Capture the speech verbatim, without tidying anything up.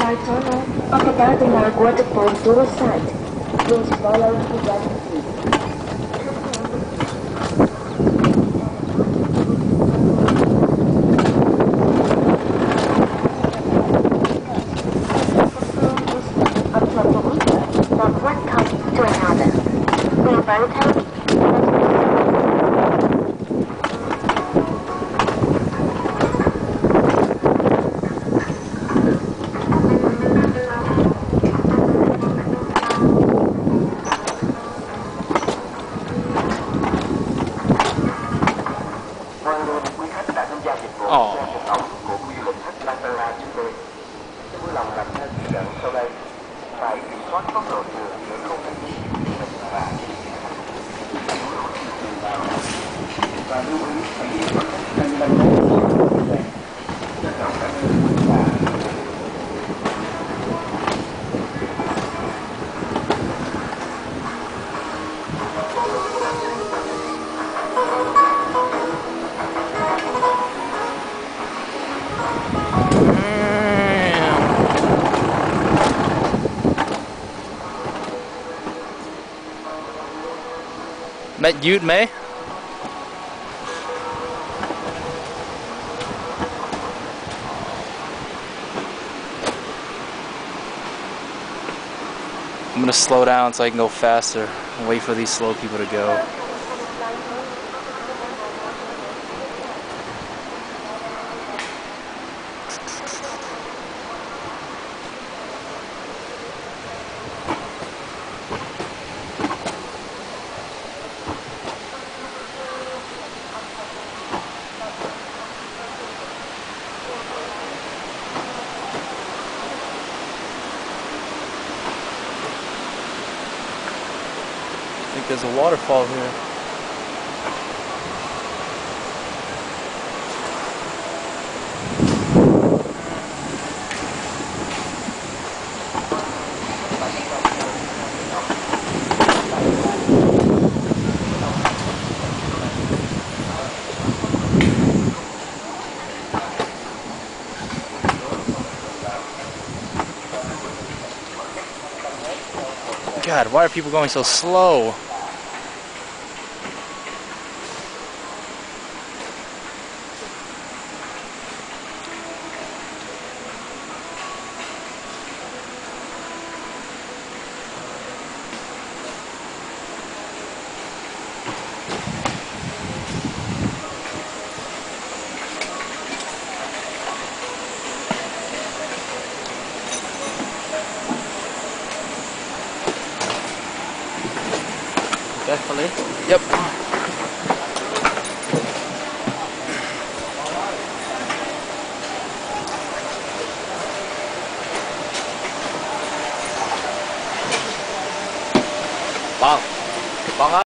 butterfly tunnel of the Gardiner Waterfall tour site. Please follow the guidance. From one time to another. Will both help? Met Ute May. I'm gonna slow down so I can go faster and wait for these slow people to go. I think there's a waterfall here. God, why are people going so slow? Definitely. Yep.